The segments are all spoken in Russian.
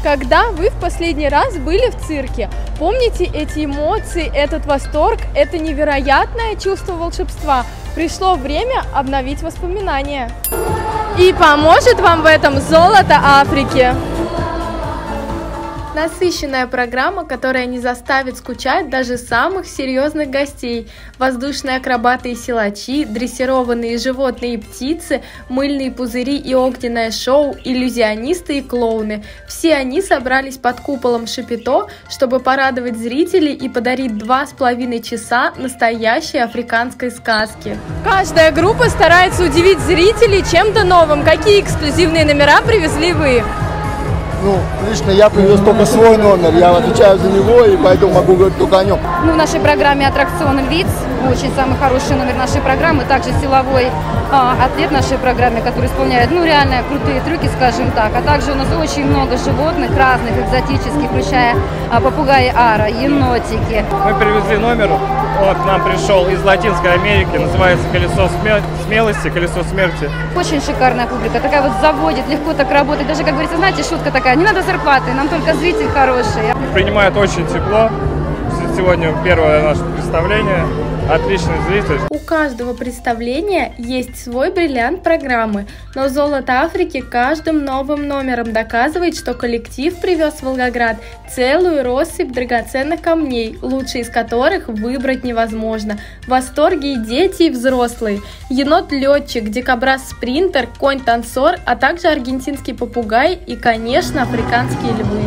Когда вы в последний раз были в цирке? Помните эти эмоции, этот восторг, это невероятное чувство волшебства? Пришло время обновить воспоминания. И поможет вам в этом золото Африки. Насыщенная программа, которая не заставит скучать даже самых серьезных гостей. Воздушные акробаты и силачи, дрессированные животные и птицы, мыльные пузыри и огненное шоу, иллюзионисты и клоуны. Все они собрались под куполом Шапито, чтобы порадовать зрителей и подарить 2,5 часа настоящей африканской сказки. Каждая группа старается удивить зрителей чем-то новым. Какие эксклюзивные номера привезли вы? Ну, лично я привез только свой номер, я отвечаю за него, и поэтому могу говорить только о нем. Ну, в нашей программе «Аттракцион Львиц» очень самый хороший номер нашей программы, также силовой атлет нашей программе, который исполняет, ну, реально крутые трюки, скажем так. А также у нас очень много животных разных, экзотических, включая попугаи Ара, енотики. Мы привезли номер, он к нам пришел из Латинской Америки, называется «Колесо смелости», «Колесо смерти». Очень шикарная публика, такая вот заводит, легко так работает. Даже, как говорится, знаете, шутка такая, не надо зарплаты, нам только зритель хороший. Принимают очень тепло. Сегодня первое наше представление. Отличный зритель. У каждого представления есть свой бриллиант программы, но «Золото Африки» каждым новым номером доказывает, что коллектив привез в Волгоград целую россыпь драгоценных камней, лучшие из которых выбрать невозможно. В восторге и дети, и взрослые. Енот-летчик, дикобраз-спринтер, конь-танцор, а также аргентинский попугай и, конечно, африканские львы.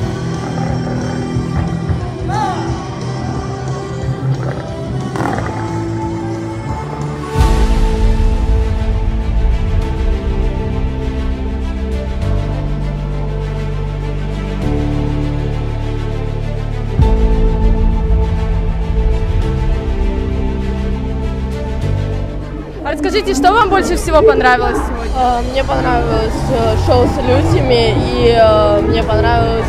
Расскажите, что вам больше всего понравилось сегодня? Мне понравилось шоу с иллюзиями, и мне понравилось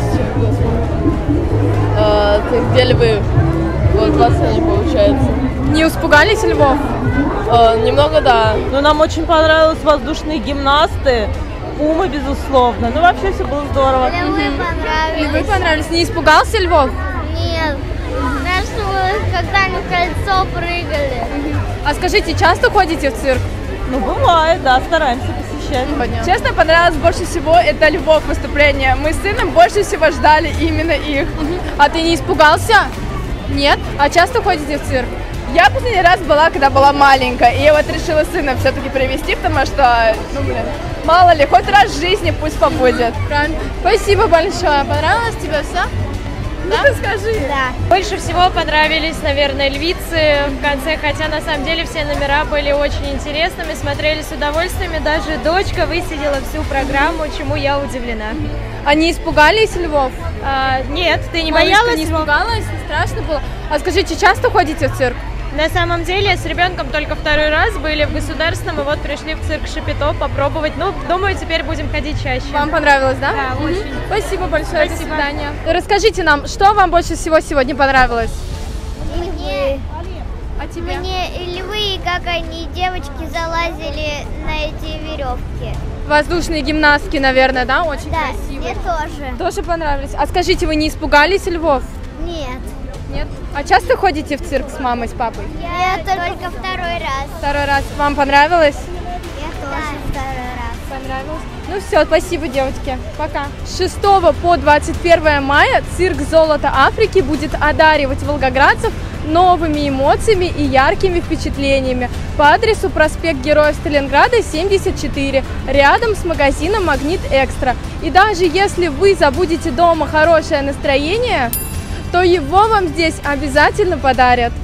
где львы. Вот в сцене получается. Не испугались львов? Немного, да. Но нам очень понравились воздушные гимнасты, пумы, безусловно. Ну, вообще все было здорово. Львы понравились. Львы понравились. Не испугался львов? Нет. Страшно, когда они в кольцо прыгали. А скажите, часто ходите в цирк? Ну, бывает, да, стараемся посещать. Честно, понравилось больше всего это львов выступление. Мы с сыном больше всего ждали именно их. А ты не испугался? Нет? А часто ходите в цирк? Я последний раз была, когда была маленькая, и я вот решила сына все-таки привезти, потому что, ну, блин, мало ли, хоть раз в жизни пусть побудет. Правильно? Спасибо большое. Понравилось тебе все? Да? Ну, ты скажи. Да. Больше всего понравились, наверное, львицы в конце, хотя на самом деле все номера были очень интересными, смотрели с удовольствием, и даже дочка высидела всю программу, чему я удивлена. Они испугались львов? Нет, ты не Малышка боялась? не испугалась? Страшно было? А скажите, часто ходите в цирк? На самом деле с ребенком только второй раз были в государственном, и вот пришли в цирк Шапито попробовать. Ну, думаю, теперь будем ходить чаще. Вам понравилось, да? Да, очень. Спасибо большое, Спасибо. до свидания. Расскажите нам, что вам больше всего сегодня понравилось? Мне А тебе? львы, как они, девочки, залазили на эти веревки. Воздушные гимнастки, наверное, да? Очень Да, красивые. мне тоже. Тоже понравились. А скажите, вы не испугались львов? Нет. Нет? А часто ходите в цирк с мамой, с папой? Я только второй раз. Второй раз. Вам понравилось? Я тоже второй раз. Понравилось? Ну все, спасибо, девочки. Пока. С 6 по 21 мая цирк «Золото Африки» будет одаривать волгоградцев новыми эмоциями и яркими впечатлениями по адресу проспект Героев Сталинграда, 74, рядом с магазином «Магнит Экстра». И даже если вы забудете дома хорошее настроение, то его вам здесь обязательно подарят.